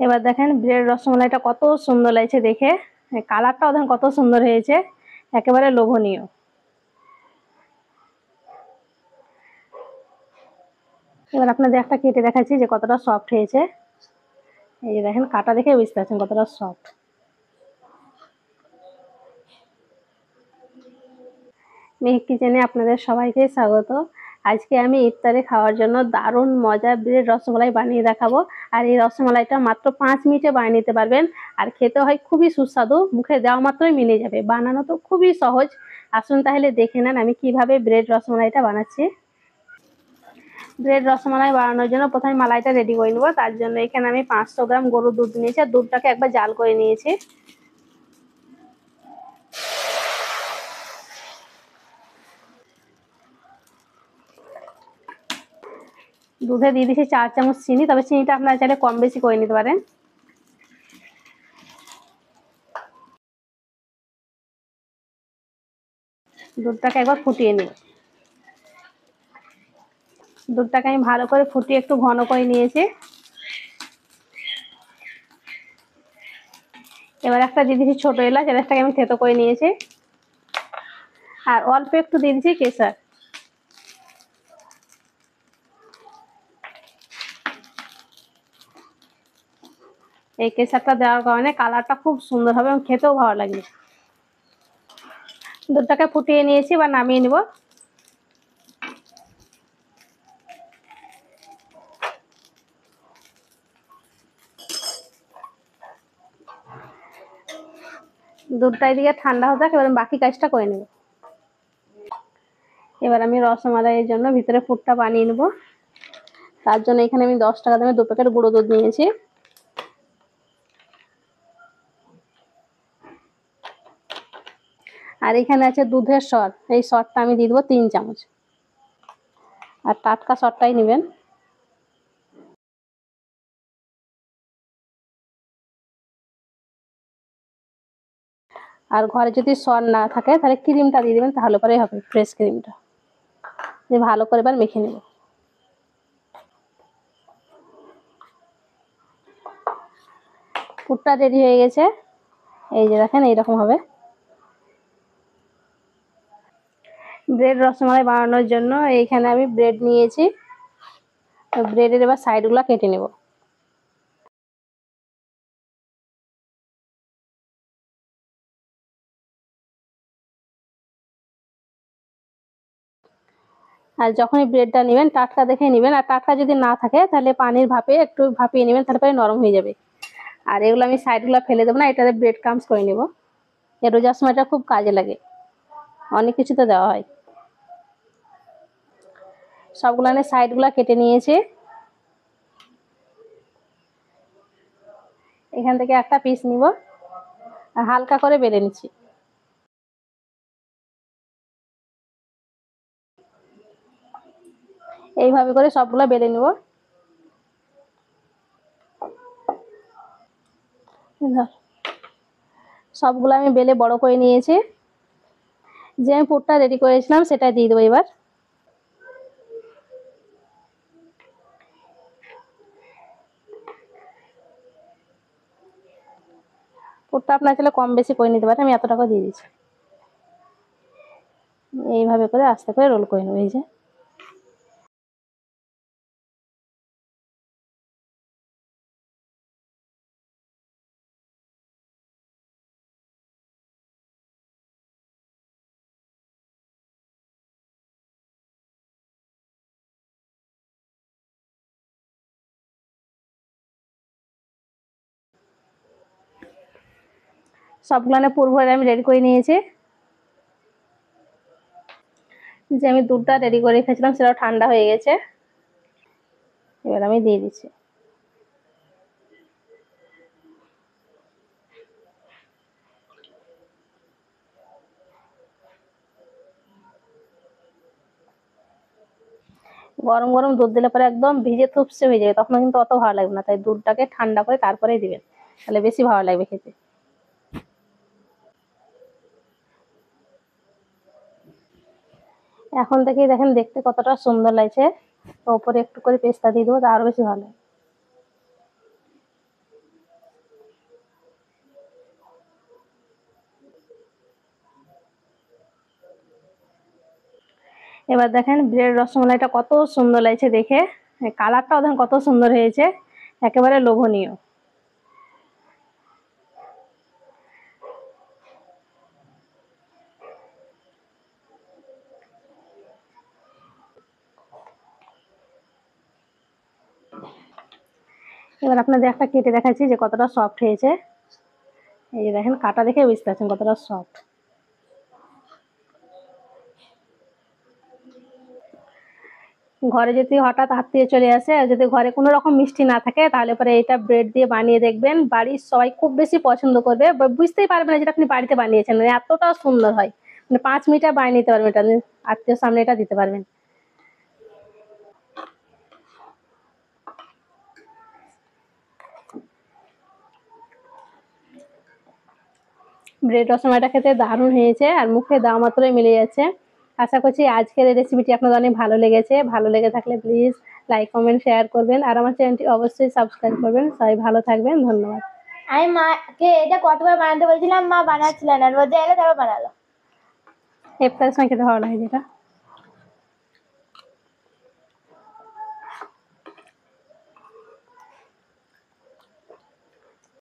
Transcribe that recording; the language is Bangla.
এবার দেখেন ব্রেড রসমালাইটা কত সুন্দর লাগছে দেখে, কালারটাও দেখেন কত সুন্দর হয়েছে, একেবারে লোভনীয়। এবার আপনাদের একটা কেটে দেখাচ্ছি যে কতটা সফট হয়েছে। এই যে দেখেন, কাটা দেখে বুঝতে পারছেন কতটা সফট। মেহেক কিচেনে আপনাদের সবাইকে স্বাগত। আজকে আমি ইফতারে খাওয়ার জন্য দারুণ মজার ব্রেড রসমালাই বানিয়ে দেখাবো। আর এই রসমালাইটা মাত্র 5 মিনিটে বানিয়ে নিতে পারবেন। আর খেতে হয় খুবই সুস্বাদু, মুখে দেওয়া মাত্রই মিলে যাবে। বানানো তো খুবই সহজ। আসুন তাহলে দেখে নেন আমি কিভাবে ব্রেড রসমালাইটা বানাচ্ছি। ব্রেড রসমালাই বানানোর জন্য প্রথমে মালাইটা রেডি করে নেবো। তার জন্য এখানে আমি 500 গ্রাম গরুর দুধ নিয়েছি, আর দুধটাকে একবার জাল করে নিয়েছি। দুধে দিয়ে দিয়েছি 4 চামচ চিনি, তবে চিনিটা আপনারা চাইলে কম বেশি করে নিতে পারেন। দুধটাকে একবার ফুটিয়ে নিই। দুধটাকে আমি ভালো করে ফুটিয়ে একটু ঘন করে নিয়েছি। এবার একটা দিয়ে দিয়েছি ছোট এলাচ, এলাচটাকে আমি থেতো করে নিয়েছি। আর অল্প একটু দিয়ে দিয়েছি কেশর। এই কেশরটা দেওয়ার কারণে কালারটা খুব সুন্দর হবে এবং খেতেও ভালো লাগবে। দুধটাকে ফুটিয়ে নিয়েছি, এবার নামিয়ে নিব। দুধটা এদিকে ঠান্ডা হতে থাক, এবার বাকি কাজটা করে নেব। এবার আমি রসমালাইয়ের জন্য ভিতরে পুরটা বানিয়ে নেব। তার জন্য এখানে আমি 10 টাকা দামে 2 প্যাকেট গুঁড়ো দুধ নিয়েছি। আর এখানে আছে দুধের সর, এই সরটা আমি দিয়ে দেবো 3 চামচ। আর টাটকা সরটাই নেবেন। আর ঘরে যদি সর না থাকে তাহলে ক্রিমটা দিয়ে দেবেন, তাহলে পরেই হবে, ফ্রেশ ক্রিমটা দিয়ে ভালো করে এবার মেখে নেব। পুরটা রেডি হয়ে গেছে। এই যে দেখেন এইরকম হবে। ব্রেড রসমালাই বানানোর জন্য এইখানে আমি ব্রেড নিয়েছি। ব্রেডের এবার সাইডগুলো কেটে নেব। আর যখনই ব্রেডটা নেবেন টাটকা দেখে নেবেন, আর টাটকা যদি না থাকে তাহলে পানির ভাপে একটু ভাপিয়ে নেবেন, তাহলে পরে নরম হয়ে যাবে। আর এগুলো আমি সাইডগুলো ফেলে দেবো না, এটাতে ব্রেড ক্রাম্বস করে নেব। এই রোজার সময়টা খুব কাজে লাগে, অনেক কিছু তো দেওয়া হয়। সবগুলো আমি সাইডগুলো কেটে নিয়েছি। এখান থেকে একটা পিস নিব আর হালকা করে বেলে নিচ্ছি। এইভাবে করে সবগুলো বেলে নেব। সবগুলো আমি বেলে বড় করে নিয়েছি। যে আমি পুরটা রেডি করেছিলাম সেটা দিয়ে দেবো এবার। পুরটা আপনার চাইলে কম বেশি করে নিতে পারেন, আমি এত টাকা দিয়ে দিচ্ছি। এইভাবে করে আস্তে করে রোল করে নেবো। এই যে সবগুলো পুর ভরে আমি রেডি করে নিয়েছি। যে আমি দুধটা রেডি করে রেখেছিলাম সেটাও ঠান্ডা হয়ে গেছে। এবার আমি দিয়ে দিচ্ছি। গরম গরম দুধ দিলে পরে একদম ভিজে থুপসে হয়ে যাবে, তখন কিন্তু অত ভালো লাগবে না। তাই দুধটাকে ঠান্ডা করে তারপরেই দিবেন, তাহলে বেশি ভালো লাগবে খেতে। এখন থেকেই দেখেন দেখতে কতটা সুন্দর লাগছে। তো উপরে একটু করে পেস্তা দিয়ে দেবো, তা আরো বেশি ভালো লাগে। এবার দেখেন ব্রেড রসমালাইটা কত সুন্দর লাগছে দেখে, কালারটাও দেখেন কত সুন্দর হয়েছে, একেবারে লোভনীয়। এবার আপনাদের একটা কেটে দেখাচ্ছি যে কতটা সফট হয়েছে। এই যে দেখেন, কাটা দেখে বুঝতে পারছেন কতটা সফট। ঘরে যদি হঠাৎ আত্মীয় চলে আসে আর যদি ঘরে কোনো রকম মিষ্টি না থাকে, তাহলে পরে এটা ব্রেড দিয়ে বানিয়ে দেখবেন, বাড়ির সবাই খুব বেশি পছন্দ করবে, বুঝতেই পারবে না যেটা আপনি বাড়িতে বানিয়েছেন, মানে এতটা সুন্দর হয়। মানে 5 মিনিটে বানিয়ে নিতে পারবেন এটা, আত্মীয় সামনে এটা দিতে পারবেন। ব্রেড রসমালাইটা খেতে দারুণ হয়েছে আর মুখে দেওয়া মাত্রই মিলে যাচ্ছে। আশা করছি আজকের এই রেসিপিটি আপনাদের অনেক ভালো লেগেছে। ভালো লেগে থাকলে প্লিজ লাইক কমেন্ট শেয়ার করবেন আর আমার চ্যানেলটি অবশ্যই সাবস্ক্রাইব করবেন। সবাই ভালো থাকবেন, ধন্যবাদ। আমি মাকে এটা কতবার বানাতে বলছিলাম, মা বানাচ্ছিলেন না, রোদে এলে তারপর বানালো। ইফতারের সময় খেতে ভালো লাগে যেটা।